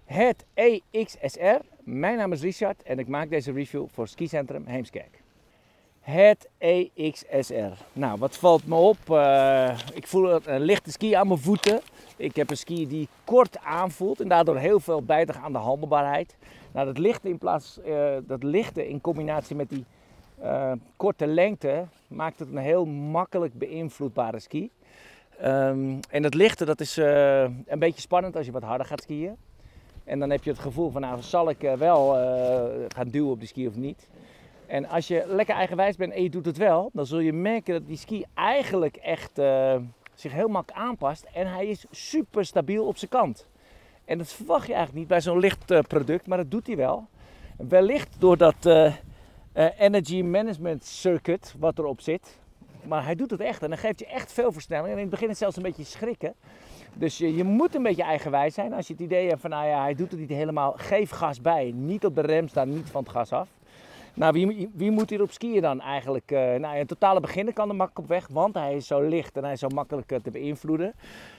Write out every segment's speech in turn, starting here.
Het EXSR. Mijn naam is Richard en ik maak deze review voor skicentrum Heemskerk. Het EXSR. Nou, wat valt me op? Ik voel een lichte ski aan mijn voeten. Ik heb een ski die kort aanvoelt en daardoor heel veel bijdraagt aan de handelbaarheid. Nou, dat lichte in combinatie met die korte lengte maakt het een heel makkelijk beïnvloedbare ski. En dat lichte, dat is een beetje spannend als je wat harder gaat skiën. En dan heb je het gevoel van, nou, zal ik wel gaan duwen op de ski of niet? En als je lekker eigenwijs bent en je doet het wel, dan zul je merken dat die ski eigenlijk echt zich heel makkelijk aanpast. En hij is super stabiel op zijn kant. En dat verwacht je eigenlijk niet bij zo'n licht product, maar dat doet hij wel. Wellicht door dat Energy Management Circuit wat erop zit. Maar hij doet het echt en dan geeft je echt veel versnelling. En in het begin is het zelfs een beetje schrikken. Dus je moet een beetje eigenwijs zijn. Als je het idee hebt van, nou ja, hij doet het niet helemaal, geef gas bij. Niet op de rem staan, niet van het gas af. Nou, wie moet hierop skiën dan eigenlijk? Nou, een totale beginner kan er makkelijk op weg, want hij is zo licht en hij is zo makkelijk te beïnvloeden.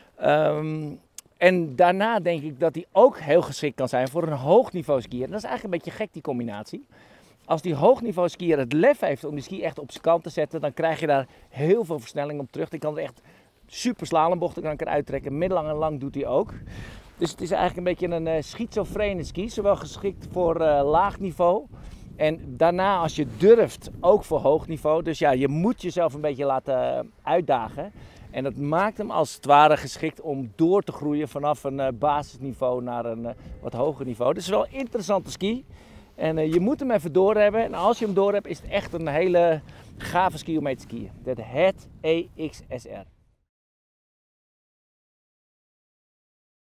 En daarna denk ik dat hij ook heel geschikt kan zijn voor een hoogniveau skier. En dat is eigenlijk een beetje gek, die combinatie. Als die hoogniveau skier het lef heeft om die ski echt op zijn kant te zetten, dan krijg je daar heel veel versnelling op terug. Die kan er echt super slalombochten kan ik eruit trekken. Middellang en lang doet hij ook. Dus het is eigenlijk een beetje een schizofrene ski. Zowel geschikt voor laag niveau. En daarna, als je durft, ook voor hoog niveau. Dus ja, je moet jezelf een beetje laten uitdagen. En dat maakt hem als het ware geschikt om door te groeien vanaf een basisniveau naar een wat hoger niveau. Dus wel een interessante ski. En je moet hem even doorhebben. En als je hem door hebt, is het echt een hele gave ski om mee te skiën. Het EXSR.